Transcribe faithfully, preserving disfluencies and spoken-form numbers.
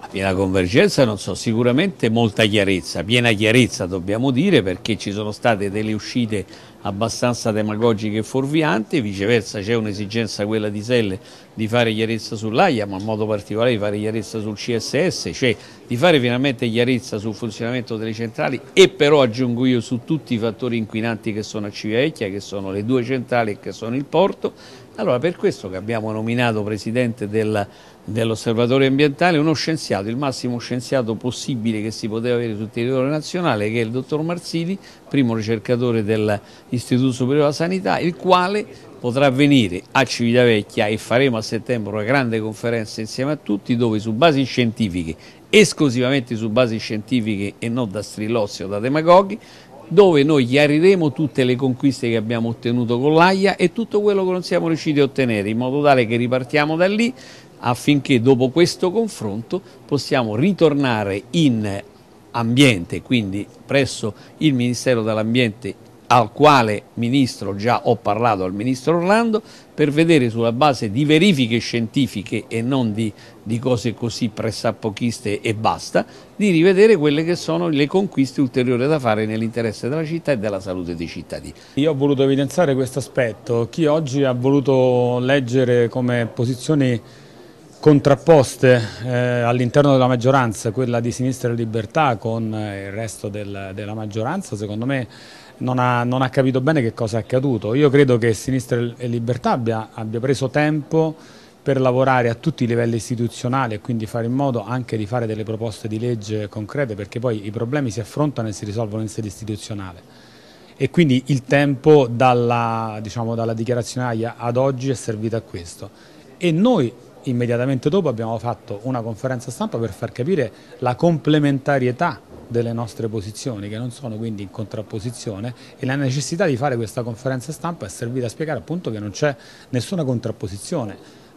Piena convergenza non so, sicuramente molta chiarezza, piena chiarezza dobbiamo dire, perché ci sono state delle uscite abbastanza demagogiche e fuorvianti, viceversa c'è un'esigenza, quella di Selle, di fare chiarezza sull'A I A, ma in modo particolare di fare chiarezza sul C S S, cioè di fare finalmente chiarezza sul funzionamento delle centrali e però aggiungo io su tutti i fattori inquinanti che sono a Civitavecchia, che sono le due centrali e che sono il porto. Allora per questo che abbiamo nominato presidente del, dell'osservatorio ambientale uno scienziato, il massimo scienziato possibile che si poteva avere sul territorio nazionale, che è il dottor Marsili, primo ricercatore dell'Istituto Superiore della Sanità, il quale potrà venire a Civitavecchia e faremo a settembre una grande conferenza insieme a tutti, dove su basi scientifiche, esclusivamente su basi scientifiche e non da strilossi o da demagoghi, dove noi chiariremo tutte le conquiste che abbiamo ottenuto con l'A I A e tutto quello che non siamo riusciti a ottenere, in modo tale che ripartiamo da lì affinché dopo questo confronto possiamo ritornare in ambiente, quindi presso il Ministero dell'Ambiente, al quale Ministro già ho parlato, al Ministro Orlando, per vedere sulla base di verifiche scientifiche e non di, di cose così pressappochiste e basta, di rivedere quelle che sono le conquiste ulteriori da fare nell'interesse della città e della salute dei cittadini. Io ho voluto evidenziare questo aspetto. Chi oggi ha voluto leggere come posizioni contrapposte eh, all'interno della maggioranza, quella di Sinistra e Libertà con il resto del, della maggioranza, secondo me non ha, non ha capito bene che cosa è accaduto. Io credo che Sinistra e Libertà abbia, abbia preso tempo per lavorare a tutti i livelli istituzionali e quindi fare in modo anche di fare delle proposte di legge concrete, perché poi i problemi si affrontano e si risolvono in sede istituzionale. E quindi il tempo dalla, diciamo, dalla dichiarazione A I A ad oggi è servito a questo. E noi immediatamente dopo abbiamo fatto una conferenza stampa per far capire la complementarietà delle nostre posizioni, che non sono quindi in contrapposizione, e la necessità di fare questa conferenza stampa è servita a spiegare appunto che non c'è nessuna contrapposizione.